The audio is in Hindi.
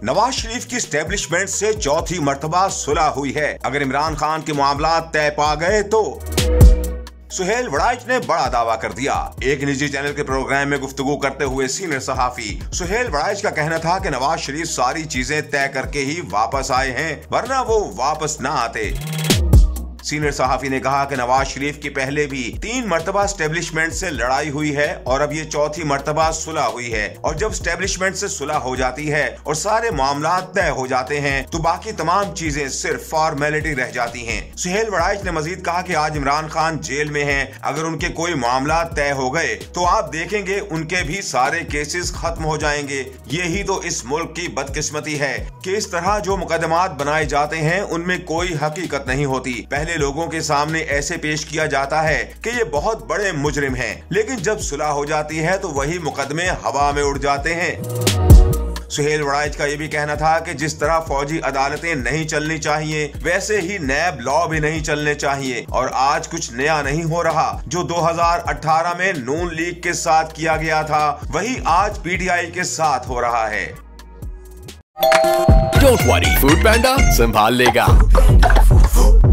नवाज शरीफ की स्टैब्लिशमेंट से चौथी मर्तबा सुलह हुई है। अगर इमरान खान के मामला तय पा गए तो सुहेल वड़ाइच ने बड़ा दावा कर दिया। एक निजी चैनल के प्रोग्राम में गुफ्तगू करते हुए सीनियर सहाफी सुहेल वड़ाइच का कहना था कि नवाज शरीफ सारी चीजें तय करके ही वापस आए हैं, वरना वो वापस ना आते। सीनियर सहाफी ने कहा कि नवाज शरीफ की पहले भी 3 मर्तबा स्टैब्लिशमेंट से लड़ाई हुई है और अब ये चौथी मर्तबा सुलह हुई है। और जब स्टैब्लिशमेंट से सुलह हो जाती है और सारे मामला तय हो जाते हैं तो बाकी तमाम चीजें सिर्फ फॉर्मेलिटी रह जाती हैं। सुहेल वड़ाइच ने मजीद कहा कि आज इमरान खान जेल में हैं, अगर उनके कोई मामला तय हो गए तो आप देखेंगे उनके भी सारे केसेस खत्म हो जाएंगे। यही तो इस मुल्क की बदकिस्मती है कि इस तरह जो मुकदमात बनाए जाते हैं उनमें कोई हकीकत नहीं होती। पहले लोगों के सामने ऐसे पेश किया जाता है कि ये बहुत बड़े मुजरिम हैं, लेकिन जब सुलह हो जाती है तो वही मुकदमे हवा में उड़ जाते हैं। सुहेल वड़ाइच का ये भी कहना था कि जिस तरह फौजी अदालतें नहीं चलनी चाहिए वैसे ही नैब लॉ भी नहीं चलने चाहिए। और आज कुछ नया नहीं हो रहा। जो 2018 में नून लीग के साथ किया गया था वही आज पीटीआई के साथ हो रहा है। डोंट वरी, फूड पैंडा संभाल लेगा।